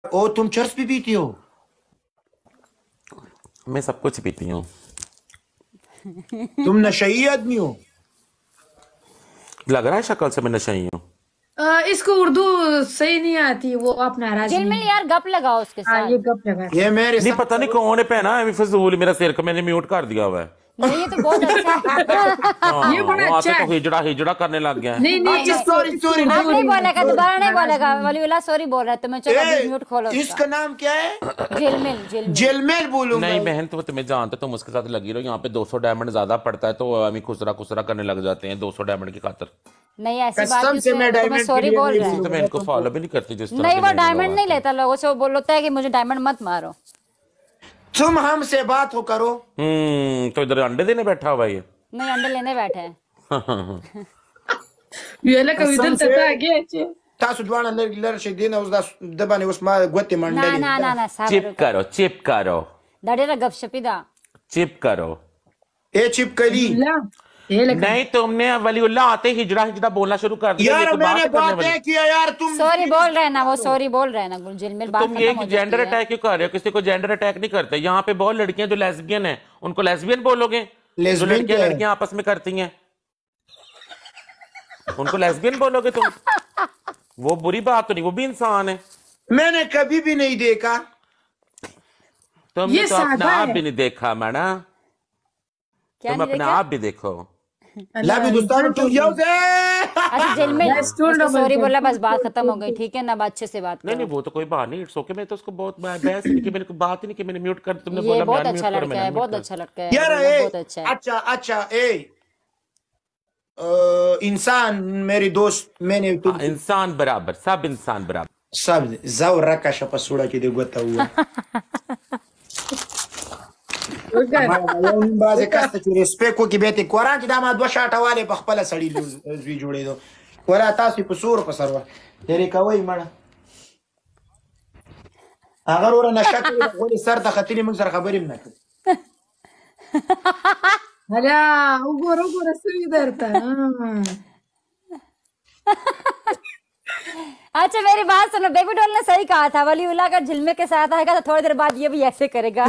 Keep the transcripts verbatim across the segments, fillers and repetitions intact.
ओ तुम चर्स भी पीती हो? मैं सब कुछ पीती हूँ। तुम नशई आदमी हो? लग रहा है शक्ल से मैं नशई हूँ। आ, इसको उर्दू सही नहीं आती, वो आप नाराज नहीं झिलमिल हो। यार गप लगाओ उसके हाँ साथ। ये गप लगा ये मेरे नहीं साथ पता नहीं कौन है पहना है फजूल मेरा सिर का, मैंने म्यूट कर दिया हुआ है। नहीं ये तो बहुत अच्छा है। हाँ, ये बड़ा वो अच्छा आके है। तो हिजड़ा हिजड़ा करने लग गया है। नहीं नहीं अच्छा इसको- सॉरी इसको सॉरी उर्दू आप नहीं बोलेगा, दोबारा नहीं नाराज बोलेगा। नहीं। वलीउल्लाह सॉरी बोल रहा है तुम्हें, चलो अभी म्यूट खोलो इसका उसका। नाम क्या है? झिलमिल झिलमिल जेलमेल बोलूंगा। नहीं बहन तो तुम्हें जानते, तुम उसके साथ लगी रहो। यहाँ पे दो सौ डायमंड ज्यादा पड़ता है तो अभी खुसरा खुसरा करने लग जाते हैं दो सौ डायमंड की खातर। नहीं ऐसी बात कसम नहीं, से मैं उसमें तुम्हें डायमंड सॉरी के लिए बोल नहीं रहा है। तो मैं इनको फॉलो भी नहीं करती जिस तरह नहीं के वो मेरे डायमंड लोग नहीं आते हैं। लेता लोगों से, वो बोलता है कि मुझे डायमंड मत मारो। तुम हमसे बात हो करो। हम्म तो इधर अंडे देने बैठा हुआ ये। नहीं अंडे लेने बैठे हैं। ये लगा इधर तक आ गया छे। تاسو دوانه لر لر شي دینه اوس د باندې اوس ما غوته ना منډلې ना ना ना साबर चिप करो चिप करो दाड़ेरा गपशपिदा चिप करो। ए चिप कली ला ये लगा नहीं तुमने वलीउल्लाह आते हिजड़ा हिजड़ा बोलना शुरू कर दिया। ये यार तो मैंने बात करने बात वाली। किया यार तुम सॉरी बोल रहे हैं ना, वो सॉरी बोल रहे हैं ना झिलमिल। बात तुम ये खत्म हो जेंडर चुकी है। अटैक क्यों कर रहे हो? किसी को जेंडर अटैक नहीं करते। यहाँ पे बहुत लड़कियां जो लेस्बियन है उनको लेस्बियन बोलोगे? जो Lesbian लड़कियां क्या है? लड़कियां आपस में करती हैं उनको लेस्बियन बोलोगे तुम? वो बुरी बात तो नहीं, वो भी इंसान है। मैंने कभी भी नहीं देखा। तुमने ये तो अपना सादा आप है। भी नहीं देखा मैडा, क्या तुम नहीं अपने देखा? आप भी देखो। ला भी दोस्तों टू जाओ से अच्छा झिलमिल Yes, told उसको double सॉरी tap. बोला, बस बात खत्म हो गई। ठीक है ना, अब अच्छे से बात नहीं करो। नहीं वो तो कोई बात नहीं, इट्स ओके। मैं तो उसको बहुत बहस नहीं की, मैंने कोई बात ही नहीं की, मैंने म्यूट कर, तुमने ये बोला बहुत मैं अच्छा म्यूट करो, लड़का है, मैंने बहुत म्यूट अच्छा लड़का है, यार वल्लाह ए बहुत अच्छा है। अच्छा अच्छा ए अ, इंसान मेरी दोस्त मैंने कर। इंसान बराबर, सब इंसान बराबर। सब zaura ca și păsura de gota ua. یو نیم بازه کسته چې ریسپیک وکړي بیا ترې قرآن چې دا ما دوه شاټه والې په خپله سړي زوی جوړېدو. ولا تاسو یې په سورو په سر وه لرې کوئ مړه هغه وروره نشه کړې ده، ولې سر ته ختلي موږ سره خبرې هم نه کړې. अरे उगोर उगोर सुई डरता। अच्छा मेरी बात सुनो, बेबी डॉल ने सही कहा था, वलीउल्लाह का झिलमिल के साथ आएगा तो थोड़ी देर बाद ये भी ऐसे करेगा।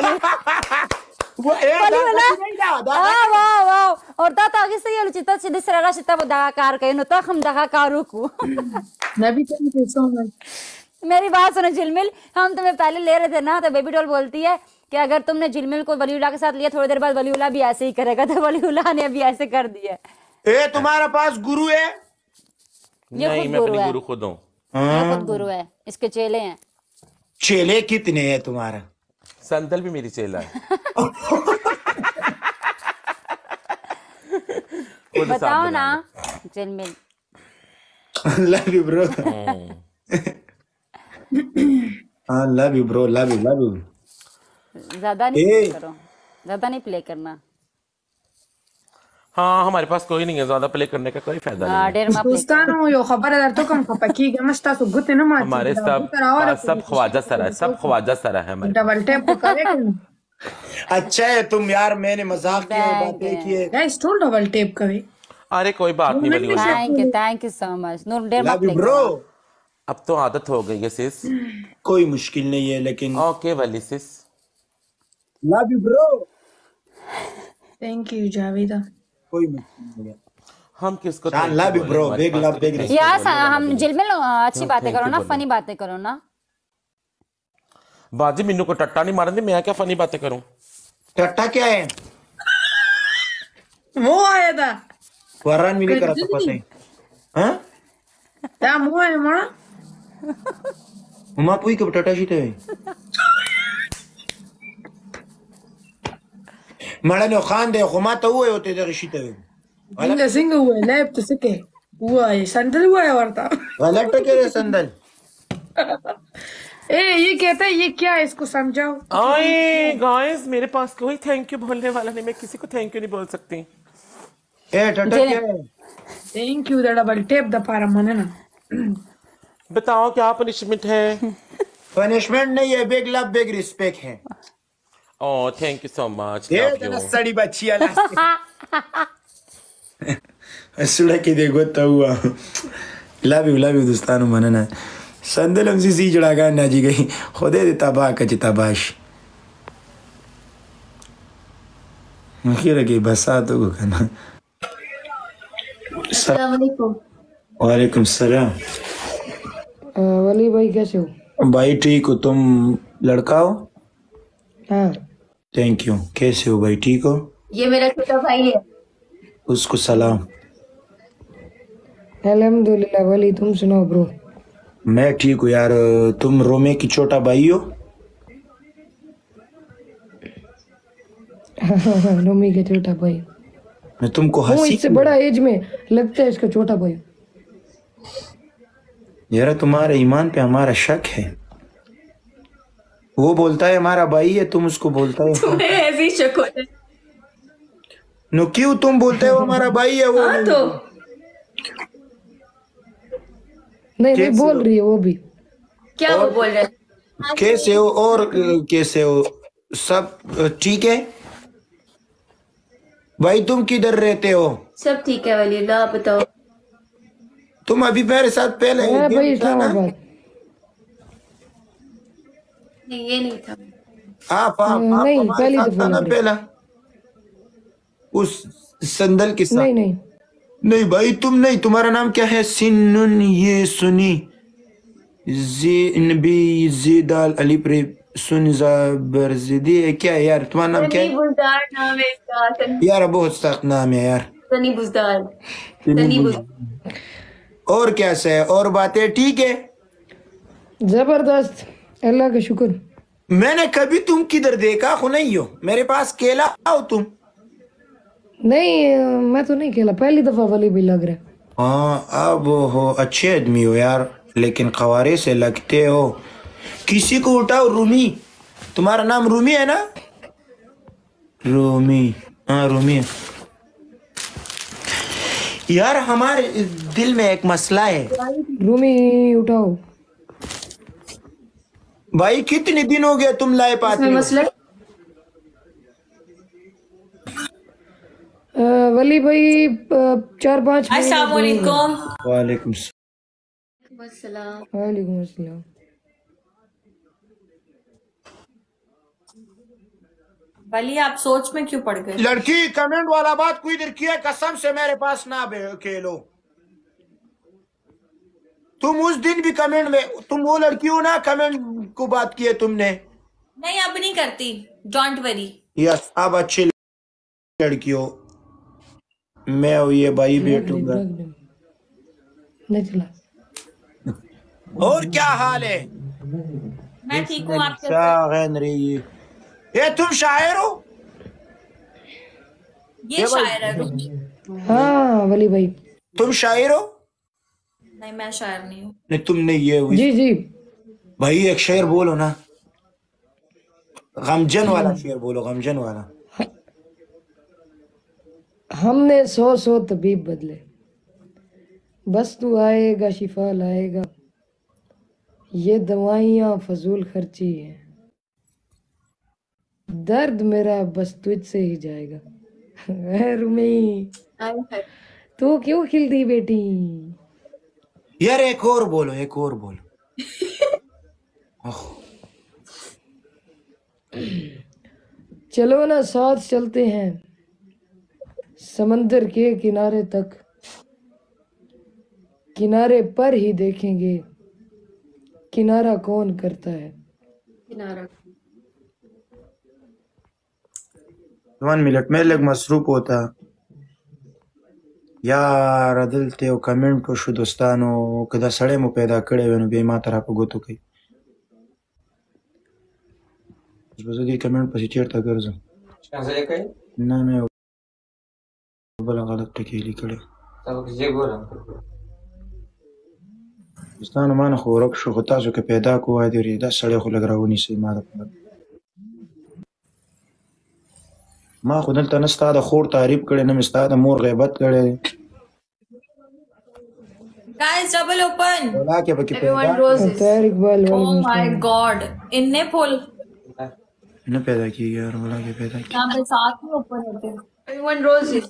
वो ए da Waliullah da da da हाँ वाह वाह। और ता ताकि से ये लुचिता चिदी सरला चिता वो दगा कार कहीं नो तो हम दगा कारू को। नबी थैंक यू सो मच। मेरी बात सुनो झिलमिल, हम तुम्हें पहले ले रहे थे ना तो बेबी डॉल बोलती है कि अगर तुमने झिलमिल को वलीउल्लाह के साथ लिया थोड़ी देर बाद वलीउल्लाह भी ऐसे ही करेगा, तो वलीउल्लाह ने अभी ऐसे कर दिया। ए तुम्हारे पास गुरु है? ये नहीं खुद मैं गुरु अपनी है, गुरु खुद हूँ। ये खुद गुरु है, इसके चेले हैं। चेले कितने हैं तुम्हारा? संदल भी मेरी चेला है। खुद बताओ साथ ना बनाना। झिलमिल। love you bro. हाँ love you bro, love you love you. ज्यादा नहीं ए। प्ले करो, ज्यादा नहीं प्ले करना। हाँ हमारे पास कोई नहीं है, ज्यादा प्ले करने का कोई फायदा नहीं हाँ है। डेर मा प्ले दोस्तानो यो खबर درته کوم خپکیږه مشتا سو ګوت نه ماتي हमारे सब सब ख्वाजा सरा है, सब ख्वाजा सरा है हमारे। डबल टैप करे अच्छा है तुम यार, मैंने मजाक किया और बातें की है. गाइस टोल डबल टैप करे। अरे कोई बात नहीं Waliullah, thank you thank you so much Noor, डेर मा Love you प्ले bro. अब तो आदत हो गई है सिस। कोई मुश्किल नहीं है लेकिन okay Wali sis. love you bro. Thank you Javeda. कोई मुश्किल नहीं है. हम किसको हाँ, love you bro, big love, big respect. यार हम झिलमिल अच्छी बातें thank करो you ना, बोलो। फनी बातें करो ना। बाजी मिन्नू को टट्टा नहीं मारन दी, मैं क्या फनी बातें करूं? टट्टा क्या है? मो आया था वरान भी नहीं करा तो पता है. हाँ? ता मो आया मणा उमा पुई कब टट्टा शीते है? मड़ा ने खान दे खुमा तो हुए होते दे शीते है. इंगे सिंग हुए लैब तो सके हुआ ये संदल हुआ है वर्ता। गलत तो करे संदल. ए ये कहता है ये क्या है, इसको समझाओ। आए गाइस मेरे पास कोई थैंक यू बोलने वाला नहीं, मैं किसी को थैंक यू नहीं बोल सकती। ए टट्टा क्या है? Thank you the double tap द पारा मने ना। बताओ क्या पनिशमेंट है? पनिशमेंट नहीं है, बिग लव बिग रिस्पेक्ट है. Oh thank you so much. ये जना सड़ी बच्ची है लास्ट. सुड़ा के देखो तो हुआ. लव यू लव यू दोस्तानो मनना. संदल हमसे सी जड़ा गाना जी गई खुदे दे तबाह कच तबाश मखीर के बसा तो को खाना। अस्सलाम वालेकुम। वालेकुम सलाम। अ, वली भाई कैसे हो? भाई ठीक हो तुम? लड़का हो? हाँ थैंक यू। कैसे हो भाई? ठीक हो? ये मेरा छोटा भाई है। उसको सलाम। अल्हम्दुलिल्लाह। वली तुम सुनाओ ब्रो? मैं ठीक हूँ यार। तुम रोमे की छोटा भाई हो? रोमी का छोटा भाई मैं तुमको हूँ, हंसी इससे बड़ा एज में लगता है इसका छोटा भाई। यार तुम्हारे ईमान पे हमारा शक है। वो बोलता है हमारा भाई है, तुम उसको बोलता है तुम्हें ऐसी शक होता है? नो क्यों तुम बोलते हो हमारा भाई है वो? हाँ तो नहीं नहीं कैसे बोल हो? रही है वो भी। क्या वो बोल रहे हैं? कैसे हो और अ, कैसे हो? सब अ, ठीक है भाई? तुम किधर रहते हो? सब ठीक है वलील्लाह, आप बताओ। तुम अभी मेरे साथ पहले है गेम भाई था ना? इस्लामाबाद। नहीं ये नहीं था। आप आप आप नहीं, हमारे पहली साथ दफा था ना लग रही। पहला उस संदल के साथ? नहीं नहीं नहीं भाई तुम नहीं। तुम्हारा नाम क्या है? सिन्नुन ये सुनी जी नबी जीदाल अली प्रे सुन बरजिदी है क्या है यार? तुम्हारा नाम क्या सनी है बुजदार नाम है इसका। सनी यार? बहुत सख्त नाम है यार। सनी बुजदार। सनी बुजदार। और क्या से है? और बातें ठीक है? जबरदस्त, अल्लाह का शुक्र। मैंने कभी तुम किधर देखा हो नहीं हो। मेरे पास केला हो तुम? नहीं अ, मैं तो नहीं खेला, पहली दफा वली भी लग रहा है। हाँ अब हो अच्छे आदमी हो यार, लेकिन खवारे से लगते हो। किसी को उठाओ। रूमी, तुम्हारा नाम रूमी है ना? रूमी, हाँ रूमी है। यार हमारे दिल में एक मसला है रूमी उठाओ। भाई। कितने दिन हो गए तुम लाए पाते इसमें हो? मसला अ, वली भाई अ, चार पाँच महीने अस्सलाम वालेकुम। वालेकुम अस्सलाम। वालेकुम अस्सलाम। वली आप सोच में क्यों पड़ गए? लड़की कमेंट वाला बात कोई इधर किया कसम से मेरे पास ना खेलो। तुम उस दिन भी कमेंट में, तुम वो लड़की हो ना कमेंट को बात किए तुमने? नहीं अब नहीं करती, डोंट वरी। यस अब अच्छी लड़की हो। मैं और ये भाई बैठूंगा। नहीं चला। और क्या हाल है? मैं ठीक हूँ, आप कैसे? शागन रही है। ये तुम शायर हो? ये शायर है रुक। हाँ वली भाई। तुम शायर हो? नहीं मैं शायर नहीं हूँ। नहीं तुम नहीं ये हुई। जी जी भाई एक शेर बोलो ना, गमजन वाला शेर बोलो, गमजन वाला। हमने सौ सौ तबीब बदले, बस तू आएगा शिफा लाएगा, ये दवाइयाँ फजूल खर्ची है, दर्द मेरा बस तुझसे ही जाएगा। है रुमी, तू क्यों खिलती बेटी? यार एक और बोलो, एक और बोलो। चलो ना साथ चलते हैं समंदर के किनारे तक, किनारे पर ही देखेंगे किनारा कौन करता है। किनारा। वन मिनट में लग मसरूफ होता यार दिल ते कमेंट को शु दोस्तानो कदा सड़े मु पैदा करे वेनु बेमा तरह को गोतो कई बजगी कमेंट पसी चेरता कर जो सांसे कई ना मैं बोला गलत टकेली करे सब किसी बोला दोस्तानो मान खो रख शु होता जो के पैदा को आदि रे दा सड़े को लग रहा नहीं से मार ما خو دلته نه ستا د خور تعریف کړي نه مې ستا د مور غیبت کړي. Guys, double open. ولا کې پکې Everyone پیدا roses. طاهر اقبال Oh वालेकुम my अस्सलाम। God. इनने फुल نه پیدا کېږي یار، ولا کې پیدا کېږي. यहाँ पे साथ में ओपन होते हैं. Everyone roses.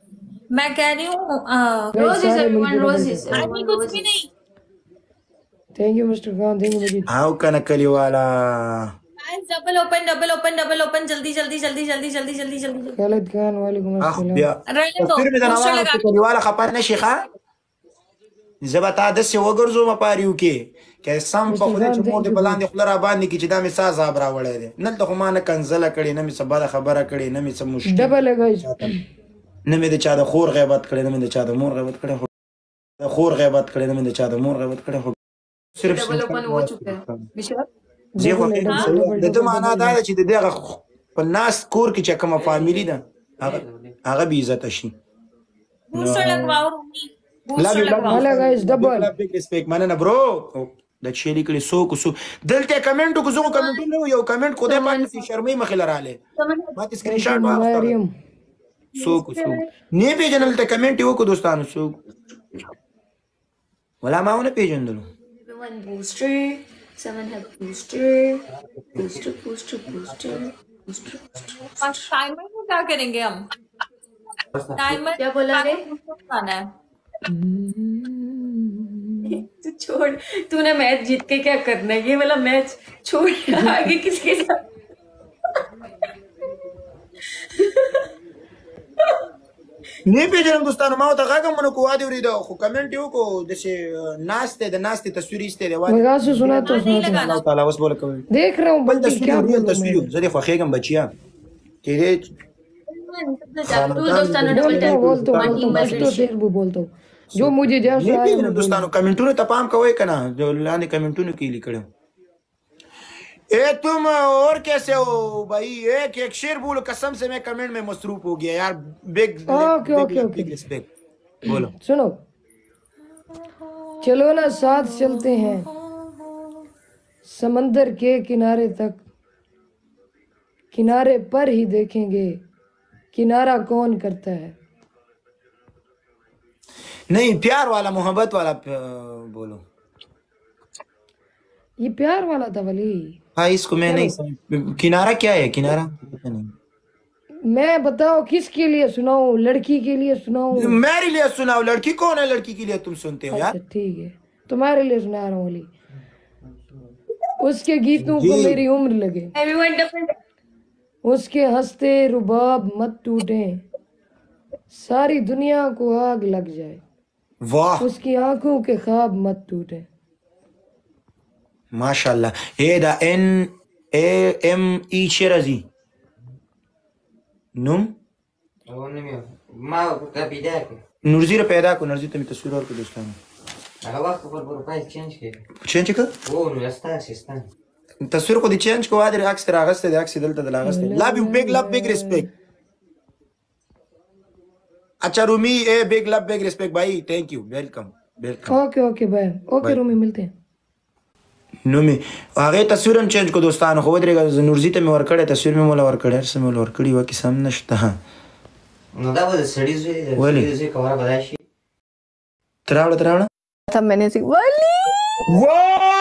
मैं कह रही हूँ uh, भाई roses सारे everyone मिलके roses. double नहीं कुछ भी नहीं. Thank you mister Khan, thank you Majeed. How कन कलीवाला guys double open double open double open जल्दी जल्दी जल्दी जल्दी जल्दी जल्दी जल्दी खालिद खान वालेकुम اخ अस्सलाम। بیا रहने दो تصویر مې د पोस्टर نوانو लगा په کلیواله خبر نشي ښه زه به تا داسې وګرځوم په اریو کې که سم په خدای چې مور دې په لاندې خوله را باندې کړي چې دا مې سا عذاب راوړی دی دلته خو ما نه کنځله کړې نه مې څه بده خبره کړې نه مې څه مشکل डबल है गाइस। نه مې د چا د خور غیبت کړې نه مې د چا د مور غیبت کړې خو د خور غیبت کړې نه مې د چا د مور غیبت کړې خو صرف डबल ओपन हो चुका है विशाल زه خو د دې معنا دا ده چې د دغه په ناس کور کې چې کومه فاميلي ده هغه هغه بي عزت شي बूस्टर लगवाओ Rumi Love booster you, love लगवाओ hello guys double. big respect مننه برو د چيلي کړي سو کو سو دلته کمنټ کو زه کمنټ نه یو کمنټ خدای پاک دې شرمې مخې لراله ما ته سکرین شاټ واخلم مریم سو کو سو نه پیژنل ته کمنټ یو کو دوستانو سو ولا ما ونه پیژندلو one booster seven है booster booster booster booster booster timer में क्या करेंगे हम टाइमर क्या बोला रे खाना है तू छोड़ तूने मैच जीत के क्या करना है ये वाला मैच छोड़ आगे किसके साथ نه پیژنم دوستانو ما ته غاګم نو کو وادي وريده خو کمنټ یو کو د شي ناشته د ناشته تصویر ایسته دی وادي मगा से सुना तो सुना तो। الله تعالی وس بوله کوي देख रहा हूँ بل बल्कि क्या تصویر ریل बोलूं تصویر मैं। زه د خو خېګم بچیا تیرې तू दोस्ताना डबल बोलता हूँ बोलता हूँ बोलता हूँ बस तो देर वो बोलता हूँ जो मुझे जैसा نه आया پیژنم मैं دوستانو کمنټونو ته پام کوئ کنه جو لاندې کمنټونو کې لیکل اے تم اور کیسے ہو بھائی ایک ایک شیر بولو قسم سے میں کمنٹ میں مصروف ہو گیا یار بگ اوکے، اوکے، اوکے۔ بگ ریسپیکٹ بولو सुनो चलो ना साथ चलते हैं समंदर के किनारे तक किनारे पर ही देखेंगे किनारा कौन करता है। नहीं प्यार वाला मोहब्बत वाला प- बोलो ये प्यार वाला था वली। हाँ इसको मैं नहीं समझ किनारा क्या है किनारा पता नहीं मैं बताओ किसके लिए सुनाऊं, लड़की के लिए सुनाऊं। मेरे लिए सुनाओ लड़की कौन है लड़की के लिए तुम सुनते हो यार अच्छा ठीक है तुम्हारे लिए सुना रहा हूँ वली। उसके गीतों को जी। मेरी उम्र लगे एवरीवन डबल उसके हंसते रुबाब मत टूटे सारी दुनिया को आग लग जाए वाह उसकी आंखों के ख्वाब मत टूटे। माशाल्लाह ए دا ان ا ام ای شرزي نوم ما پیدا کړ نورزی رو پیدا کو نورزی ته می تصویر ورکړ دوستانو هغه وخت پر پروفایل چینج کړ چینج کړ او نو استا سیستم تصویر کو دی چینج کو وادر عکس تر اغسته دی عکس دلته د لاغسته لو یو بیگ لو بیگ ریسپیکٹ अच्छा Rumi a big love big respect भाई thank you welcome welcome okay okay bye okay Rumi मिलते हैं। نومي هغه تصویر هم چینج کو دوستانو خو درې نورزی ته مې ورکړې تصویر مې مولا ورکړې هر څه مې ورکړې و کې سم نشته نو دا به سړی زوی ولې؟ زوی کومه بدای شي تراوړه تراوړه था मैंने सी वाली واو